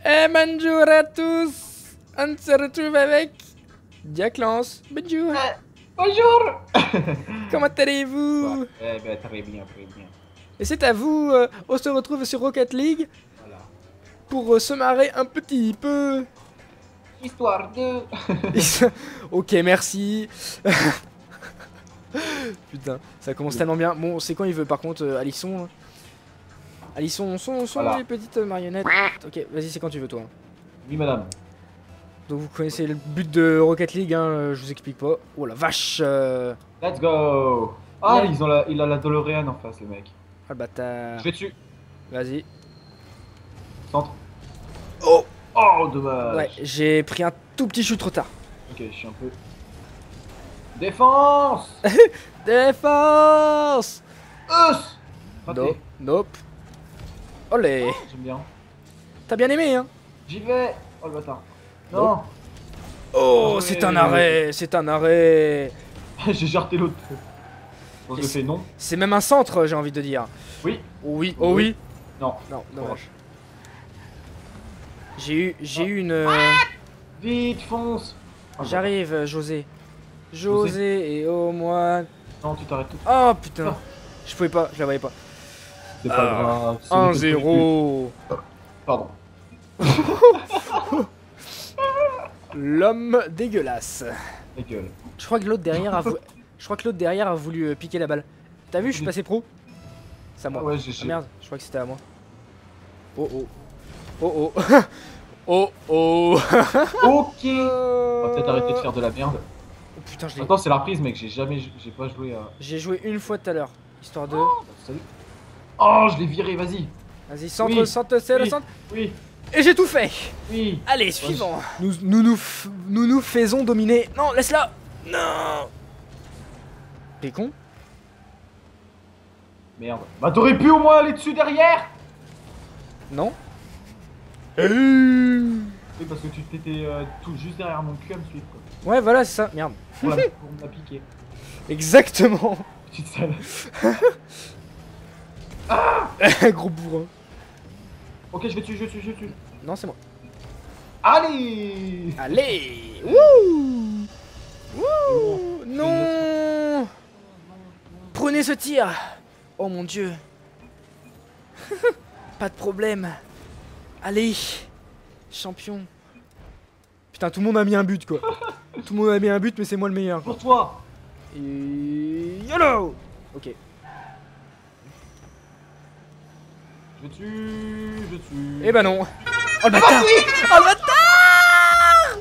Eh bonjour à tous. On se retrouve avec Jack Lance. Bonjour. Bonjour. Comment allez-vous? Eh ben très bien, très bien. Et c'est à vous, on se retrouve sur Rocket League Voilà. pour se marrer un petit peu. Histoire de... Ok, merci. Putain, ça commence tellement bien. Bon, c'est quand il veut par contre, Alisson là. Alisson, sont Voilà. les petites marionnettes. Ok, vas-y, c'est quand tu veux toi. Oui madame. Donc vous connaissez le but de Rocket League, hein, je vous explique pas. Oh la vache. Let's go. Ah, Ouais. il a la DeLorean en face, le mec. Ah le bâtard. Je vais dessus. Vas-y. Centre. Oh. Oh, dommage. Ouais, j'ai pris un tout petit chute trop tard. Ok, je suis un peu... Défense. Défense. Us. Raté. Nope. Nope. Olé. J'aime bien. T'as bien aimé, hein? J'y vais. Oh le bâtard. Non. Oh, Ouais. c'est un arrêt. C'est un arrêt. J'ai jarté l'autre. Bon, je Et fais non. C'est même un centre, j'ai envie de dire. Oui. Oui. Oh oui. Non. Non, dommage. J'ai eu une... Vite, fonce. Oh, le J'arrive, José. José et oh moi... bâtard. Non, tu t'arrêtes tout. Oh putain. Non. Je pouvais pas, je la voyais pas. C'est pas grave. ce n'était que le 1-0. but. Pardon. L'homme dégueulasse. La gueule. Je crois que l'autre derrière a voulu... Je crois que l'autre derrière a voulu piquer la balle. T'as vu, je suis passé pro. C'est à moi. Ah ouais, Ah merde, je crois que c'était à moi. Oh oh. Oh oh. Oh oh. Ok. On va peut-être arrêter de faire de la merde. Oh putain, je l'ai... Attends, c'est la reprise, mec. J'ai pas joué à... J'ai joué une fois tout à l'heure. Histoire de... Salut. Oh, je l'ai viré, vas-y. Vas-y, centre, Oui. centre, c'est le Oui. centre. Oui, Et j'ai tout fait. oui. Allez, suivant. Nous faisons dominer. Non, laisse-la. Non. T'es con? Merde. Bah, t'aurais pu au moins aller dessus derrière. Non. Oui, parce que tu t'étais tout juste derrière mon cul à me suivre, quoi. Ouais, voilà, c'est ça. Merde. Pour me la piquer. Exactement. Petite sale. Gros bourrin. Ok, je vais dessus, je tue. Non, c'est moi. Allez. Allez. Wouh. Wouh. Non. Prenez ce tir. Oh mon dieu. Pas de problème. Allez. Champion. Putain, tout le monde a mis un but, quoi. Tout le monde a mis un but, mais c'est moi le meilleur. Pour toi. Et... YOLO. Ok. Je tue. Eh ben non. Oh le bâtard. Oh le bâtard.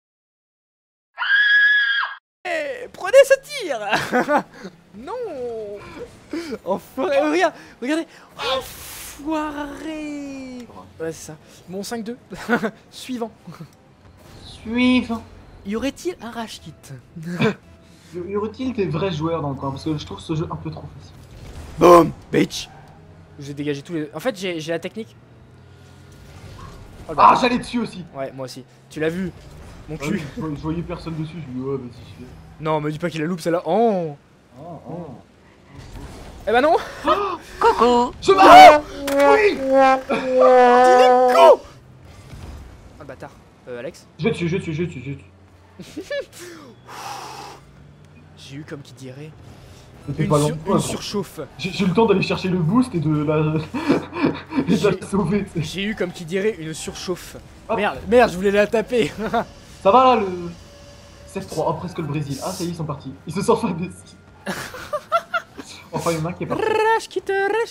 Eh, prenez ce tir. Non. Enfoiré. Regardez. Enfoiré. Ouais, c'est ça. Bon, 5-2. Suivant. Suivant. Y aurait-il un rage kit? Y aurait-il des vrais joueurs dans le coin? Parce que je trouve ce jeu un peu trop facile. Boom, bitch. J'ai dégagé tous les... En fait, j'ai la technique. Oh, le Ah, bâtard. j'allais dessus aussi. Ouais, moi aussi. Tu l'as vu, mon Ah cul. oui, je voyais personne dessus, je me dis ouais, vas-y, je fais. Non, me dis pas qu'il a loupe celle-là. Oh. Oh. Eh ben non. Coucou. Je m'arrête. Oui. Go. Oh le bâtard. Alex. Je tue. J'ai eu comme qui dirait C'était une, pas long. une surchauffe. J'ai eu le temps d'aller chercher le boost et de la, et de la sauver. tu sais. J'ai eu comme qui dirait une surchauffe. Hop. Merde, je voulais la taper. Ça va là le 7-3, oh, presque le Brésil. Ah ça y est, ils sont partis. Ils se sont fait des... Enfin, il y en a un qui est parti. Rage quitte.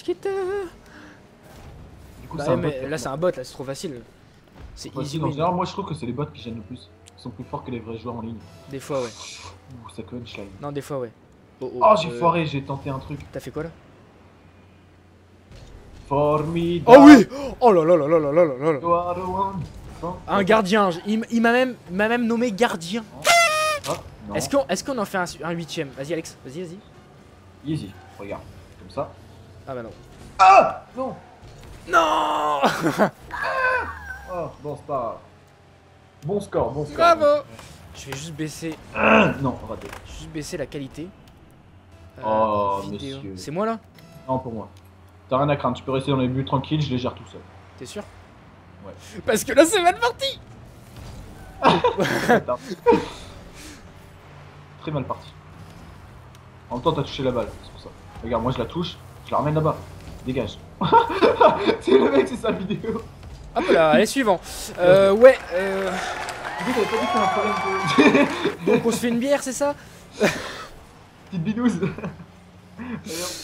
Du coup, Bah c'est ouais, un bot. mais là c'est un bot, là c'est trop facile. C'est Ouais, easy en win. général, moi je trouve que c'est les bots qui gênent le plus. Ils sont plus forts que les vrais joueurs en ligne. Des fois ouais. Ouh, ça crunch là. Non, des fois ouais. Oh, j'ai foiré, j'ai tenté un truc. T'as fait quoi là? Formidable. Oh oui. Oh là là là là là là là là. You are the one. Un gardien, il m'a même nommé gardien. Ah, non. Est-ce qu'on en fait un huitième? Vas-y Alex, vas-y. Easy, regarde. Comme ça. Ah bah non. Ah non. Non. Oh, bon, c'est pas grave. Bon score. Bravo. Je vais juste baisser, Non, raté. la qualité. Oh, vidéo. monsieur. C'est moi là? Non, pour moi. T'as rien à craindre, tu peux rester dans les buts tranquilles, je les gère tout seul. T'es sûr? Ouais. Parce que là, c'est mal parti. Attends. Très mal parti. En même temps, t'as touché la balle, c'est pour ça. Regarde, moi je la touche, je la ramène là-bas. Dégage. C'est le mec, c'est sa vidéo. Hop là, allez, suivant. Ouais, Du coup, t'avais pas dit que t'avais un problème de. donc on se fait une bière, c'est ça? Petite binouse. Allez, hop.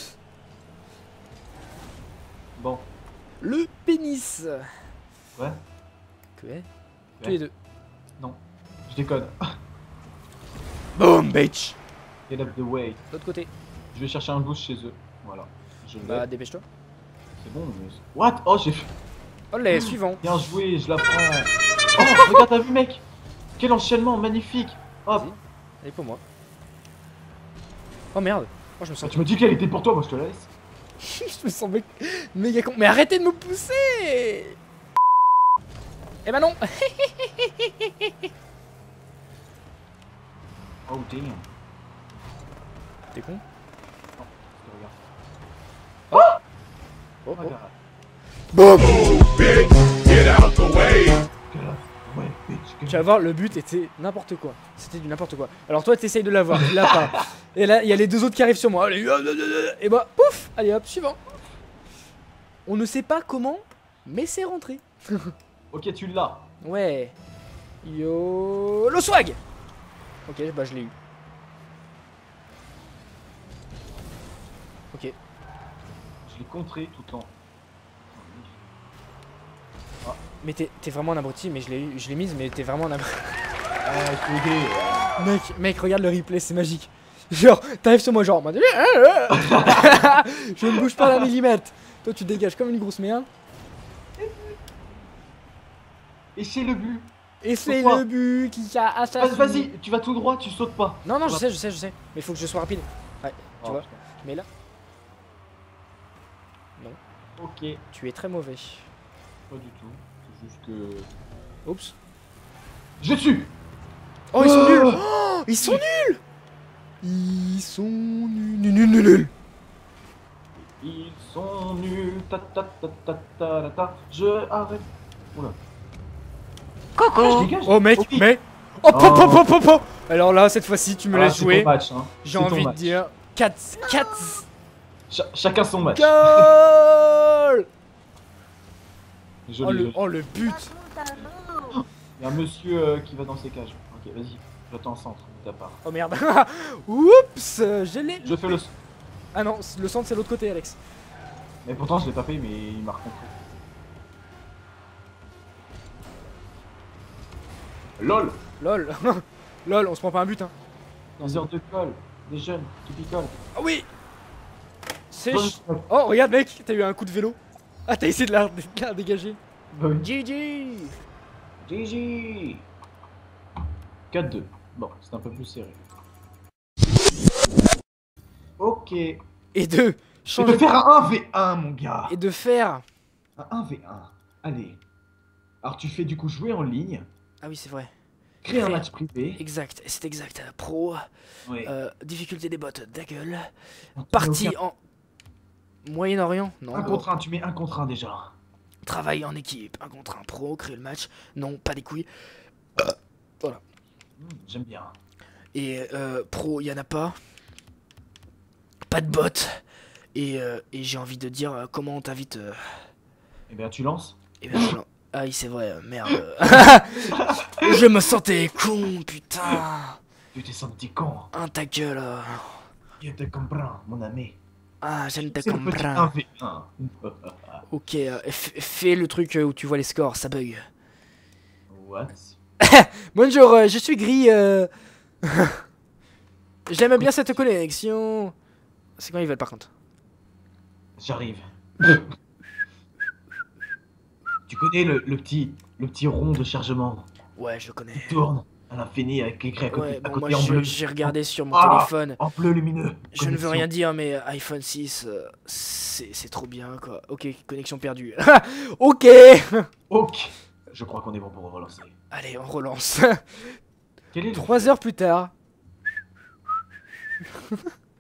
Bon, Le pénis. ouais, Que est tous les deux. non. Je déconne. Boom, bitch. Get up the way. De l'autre côté. Je vais chercher un boost chez eux. Voilà. Je l'ai. Bah, dépêche-toi. C'est bon, mais. What? Oh, j'ai fait. Allez, suivant. Bien joué, je la prends. Oh, regarde, t'as vu, mec? Quel enchaînement magnifique. Hop. Vas-y. Allez, pour moi. Oh merde. Oh, je me Bah, sens. tu me dis qu'elle était pour toi, moi je te la laisse. Je me sens méga con. Mais arrêtez de me pousser. Eh ben non. Oh damn. T'es con? Non, je te regarde. Oh, oh. Regarde. Boom. Get out the way! Get up. Ouais, bitch. Tu vas voir, le but était n'importe quoi. C'était du n'importe quoi. Alors toi, t'essayes de l'avoir, tu l'as pas. Et là, il y a les deux autres qui arrivent sur moi. Allez, et bah, pouf. Allez hop, suivant. On ne sait pas comment, mais c'est rentré. Ok, tu l'as. Ouais. Yo, le swag. Ok, bah je l'ai eu. Ok. Je l'ai contré tout le temps. Mais t'es vraiment un abruti, mais je l'ai mise, mais t'es vraiment un abruti. Ah, je peux aider. Mec, regarde le replay, c'est magique. Genre, t'arrives sur moi, genre, en mode, je ne bouge pas d'un millimètre. Toi, tu te dégages comme une grosse merde. Et c'est le but. Et c'est Pourquoi le but qui a assassiné. Vas-y, tu vas tout droit, tu sautes pas. Non, non, je Voilà. sais. Mais il faut que je sois rapide. Ouais, tu vois. putain. Mais là, Ok. tu es très mauvais. Pas du tout. C'est juste que. Oups. Je tue. Oh, ils sont nuls. Oh, ils sont nuls. Ils sont nuls. Ils sont nuls. Ta ta ta ta ta ta ta. Je arrête. Oula. Coco. Je dégage. Oh, mec, Ok. mais. Oh, pop. Alors là, cette fois-ci, tu me laisses c'est ton jouer. match, hein. J'ai C'est ton envie de match. dire 4. Chacun son match. Goal. Joli, joli. Le but. Il y a un monsieur qui va dans ses cages. Ok, vas-y. J'attends en centre de ta part. Oh merde. Oups, je l'ai. Je fais le. Ah non, le centre c'est l'autre côté, Alex. Mais pourtant, je l'ai pas fait, mais il m'a recontré. LOL. Lol. Lol, on se prend pas un but, hein. Des heures de colle. Des jeunes qui picolent. Ah oui. C'est Oh, regarde, mec, t'as eu un coup de vélo. Ah, t'as essayé de la dégager. Bah oui. GG. GG. 4-2. Bon, c'est un peu plus serré. Ok. Et de Je changer vais faire un 1v1, mon gars. et de faire. Un 1v1. Allez. Alors, tu fais du coup jouer en ligne. Ah oui, c'est vrai. Créer un Créer. match privé. Exact, c'est exact. Pro, Ouais. difficulté des bots, ta gueule. Non, Partie aucun- en Moyen-Orient, non. Un contre un, tu mets un contre un déjà. Travail en équipe, un contre un pro, créer le match, non, pas des couilles. J'aime bien. Et pro, il y en a pas. Pas de bot. Et j'ai envie de dire comment on t'invite. Eh bien, tu lances. Eh ben, ah oui, c'est vrai, merde. Je me sentais con, putain. Tu t'es senti con. Un ta gueule. Je te comprends, mon ami. Ah, je ne te C'est le petit comprends. 1v1. Ok, fais le truc où tu vois les scores, ça bug. What? Bonjour, je suis gris. J'aime bien cette connexion. C'est quand ils veulent par contre. J'arrive. Tu connais le petit rond de chargement Ouais, je le connais. qui tourne à l'infini avec écrit à côté, Ouais, à bon, côté moi en bleu. j'ai regardé sur mon Ah, téléphone. En bleu lumineux. Je ne veux Connexion. rien dire, mais iPhone 6, c'est trop bien quoi. Ok, connexion perdue. Ok. Ok. Je crois qu'on est bon pour relancer. Allez, on relance. Quel est le 3 heures plus tard.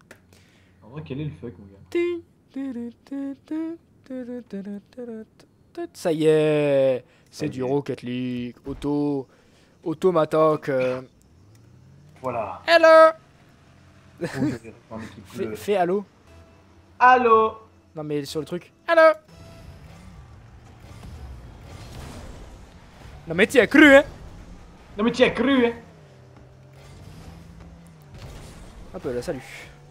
En vrai, quel est le fuck, mon gars? Ça y est. C'est Ça y du est. Rocket League. Auto m'attaque. Voilà. Hello. Dans l'équipe bleue. Fais allô. Allô. Non mais sur le truc. Allô. Non mais t'y as cru hein. Non mais tu y as cru, hein. Hop là, salut.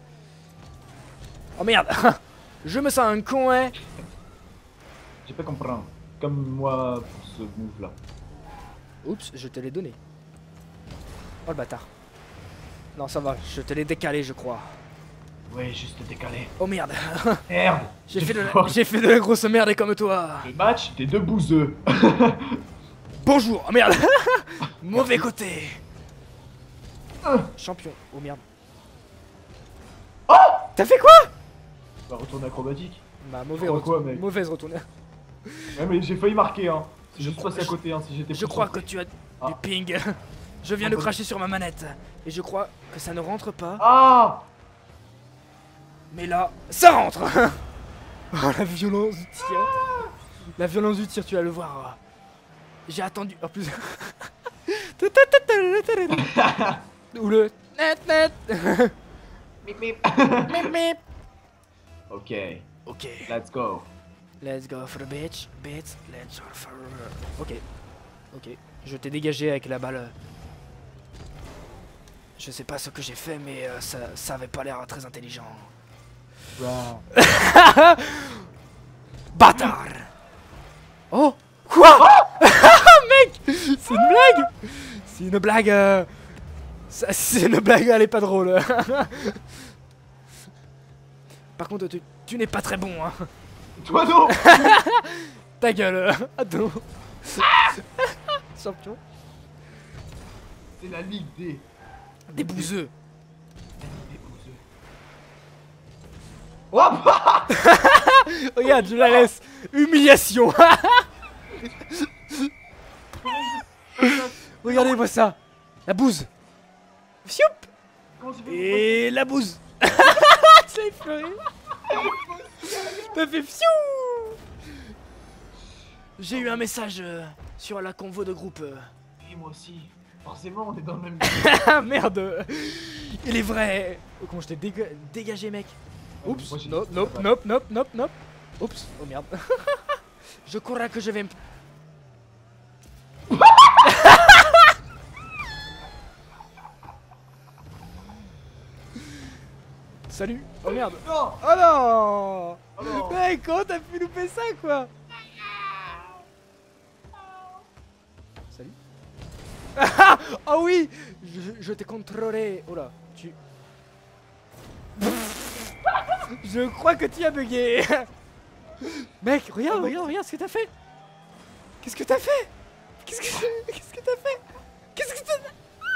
Oh merde. Je me sens un con hein. J'ai pas compris. Comme moi pour ce move là. Oups, je te l'ai donné. Oh le bâtard. Non ça va, je te l'ai décalé je crois. Ouais, juste décalé. Oh merde. Merde. J'ai fait de la grosse merde comme toi. Le match, t'es deux bouseux. Bonjour. Oh merde. Mauvais côté. Champion. Oh merde. Oh. T'as fait quoi? Bah retourner acrobatique. Bah Mec. mauvaise retournée. Ouais mais j'ai failli marquer hein. Si je suis passé à côté hein, si j'étais Je plus crois centré. que tu as Ah. du ping. Je viens de cracher sur ma manette. Et je crois que ça ne rentre pas. Ah. Mais là, ça rentre. Oh la violence du tir. La violence du tir, tu vas le voir. J'ai attendu. En plus. Ou le. Net. Mip mip. Mip, mip. Ok, Ok. let's go. Let's go for the bitch. Let's go for. Ok. Je t'ai dégagé avec la balle. Je sais pas ce que j'ai fait, mais ça avait pas l'air très intelligent. Bah. Bâtard. Oh. Quoi? Mec, c'est une blague. C'est une blague. C'est une blague, elle est pas drôle. Par contre, tu n'es pas très bon, hein. Toi non. Ta gueule. Attends. Champion. C'est la ligue des Des bouseux. des bouseux. Regarde, je la laisse. Humiliation. Regardez-moi ça. La bouse. Fioup. Comment j'ai fait Et la bouse. Tu l'as effleuré. T'as fait fiou. J'ai eu un message sur la convo de groupe. Oui, moi aussi. Forcément, on est dans le même. Ah merde. Il est vrai. Oh, comment je t'ai dégagé, mec. Oups. Moi, j'ai- Nope. Oups. Oh merde. Je crois que je vais me... Salut. Oh merde. Non. Oh non. Oh non. Mec, comment t'as pu louper ça, quoi? Salut. Ah oui. Je t'ai contrôlé. Oh là. Je crois que tu as bugué. Mec, regarde ce que t'as fait. Qu'est-ce que t'as fait? Qu'est-ce que t'as fait? Qu'est-ce que t'as fait?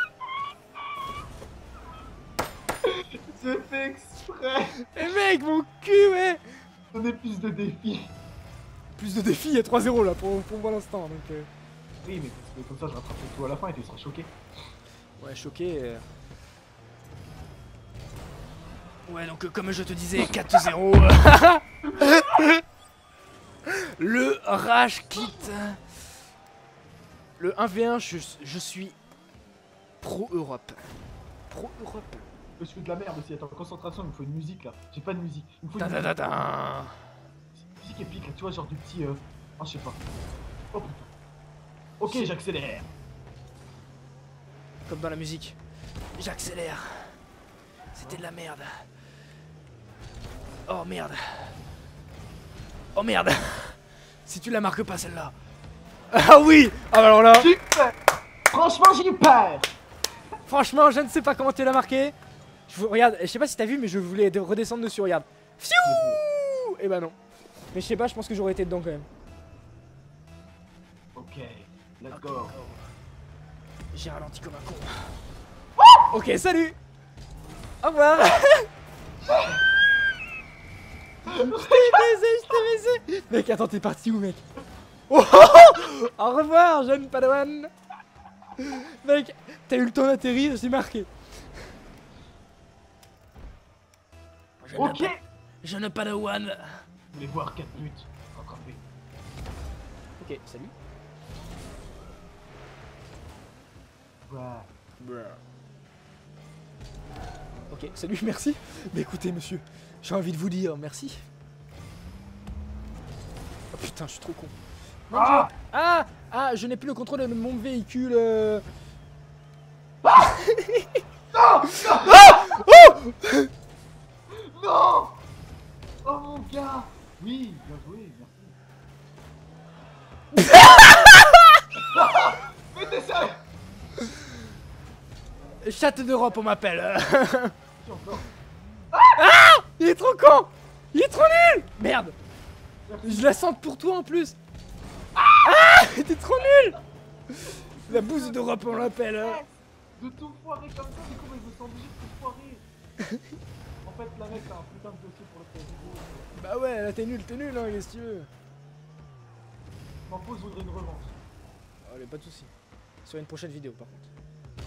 J'ai fait exprès. Eh mec, mon cul, ouais. Donner plus de défis. Plus de défis, il y a 3-0 là pour l'instant. Donc, Oui, mais parce que comme ça, je rattrape tout à la fin et tu seras choqué. ouais, choqué. Ouais, donc comme je te disais, 4-0. Le rage quitte. Le 1v1, je suis pro-Europe. Pro-Europe. Je suis de la merde aussi. Attends, concentration, il me faut une musique là. J'ai pas de musique. Il me faut une musique. Ta-ta-ta-ta. Musique épique là, tu vois, genre du petit. Ah, je sais pas. Oh putain. Ok, j'accélère. Comme dans la musique. J'accélère. C'était de la merde. Oh merde. Oh merde. Si tu la marques pas celle-là. Ah oui. Ah bah alors là. Super. Franchement, j'ai eu peur. Franchement, je ne sais pas comment tu l'as marqué. Regarde, je sais pas si t'as vu, mais je voulais redescendre dessus, regarde. Fiou. Et bah non. Mais je sais pas, je pense que j'aurais été dedans quand même. Ok, let's go. J'ai ralenti comme un con. Ok, salut. Au revoir. Je t'ai baisé. Mec, attends, t'es parti où, mec? Oh, au revoir, jeune padawan. Mec, t'as eu le temps d'atterrir, j'ai marqué. Ok. Jeune padawan. Je voulais voir 4 buts rattrapés. Ok, salut. Ouais. Ok, salut, merci. Mais écoutez, monsieur, j'ai envie de vous dire merci. Oh putain, je suis trop con. Mon Dieu. Ah, je n'ai plus le contrôle de mon véhicule. Non. Non. Oh mon gars. Oui, bien joué, merci. Mais t'es sérieux? Chatte d'Europe, on m'appelle. Tu encore? Il est trop con. Il est trop nul. Merde. Merci. Je la sens pour toi en plus. Ah, t'es trop nul. La bouse d'Europe, on l'appelle. De tout foirer comme ça, du coup, mais je me sens obligé de tout foirer. En fait, la mec, t'as un putain de dossier pour le faire vidéo. Bah ouais, là t'es nul, hein, qu'est-ce que tu veux. M'en pose, je voudrais une revanche. Allez, pas de soucis. Sur une prochaine vidéo par contre.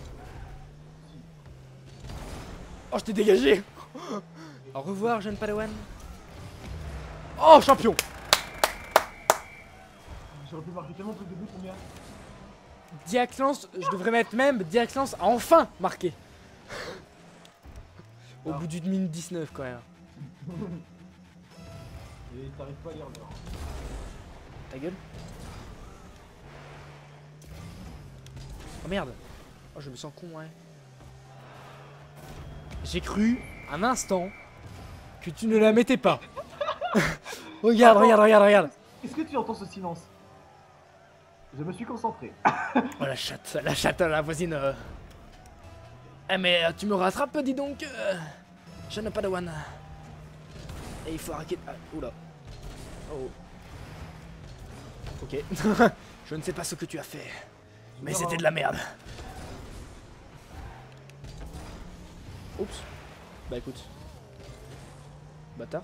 Oh, je t'ai dégagé. Au revoir, jeune Padawan. Oh, champion. J'aurais pu marquer tellement plus de buts, combien? Diaclance, je devrais mettre même Diaclance a enfin marqué. Au bout d'une minute 19 quand même. Et t'arrives pas à lire l'heure. Ta gueule. Oh merde. Oh, je me sens con, ouais. J'ai cru un instant que tu ne la mettais pas. Regarde. Est-ce que tu entends ce silence? Je me suis concentré. Oh la chatte, la voisine. Eh mais tu me rattrapes, dis donc. Jeune Padawan. Et il faut arrêter. Ah, oula. Oh. Ok. Je ne sais pas ce que tu as fait. Mais c'était de la merde. Oups. Bah écoute. Bâtard.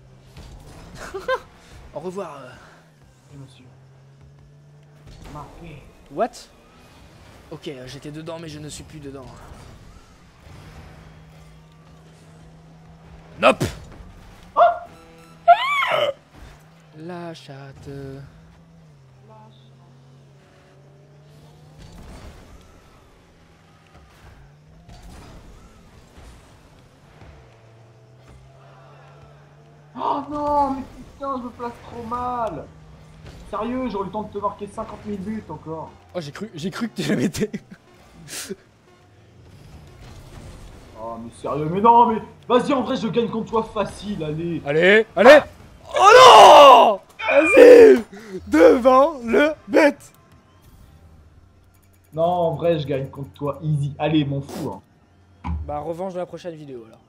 Au revoir. Oui, monsieur. Marqué. What? Ok, j'étais dedans mais je ne suis plus dedans. Nope. La chatte. Oh non, mais putain, je me place trop mal. Sérieux, j'aurais eu le temps de te marquer 50 000 buts encore. Oh, j'ai cru que tu la mettais. Oh, mais sérieux, mais non, mais vas-y, en vrai, je gagne contre toi facile, allez. Allez. Oh non. Vas-y. Devant le bête. Non, en vrai, je gagne contre toi easy. Allez, m'en fous. Hein. Bah, revanche de la prochaine vidéo alors.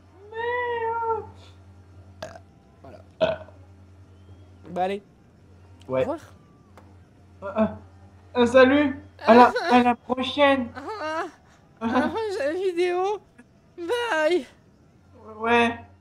Voilà. Bah, allez. Ouais. Au revoir. Salut. À la prochaine. Prochaine vidéo. Bye. Ouais.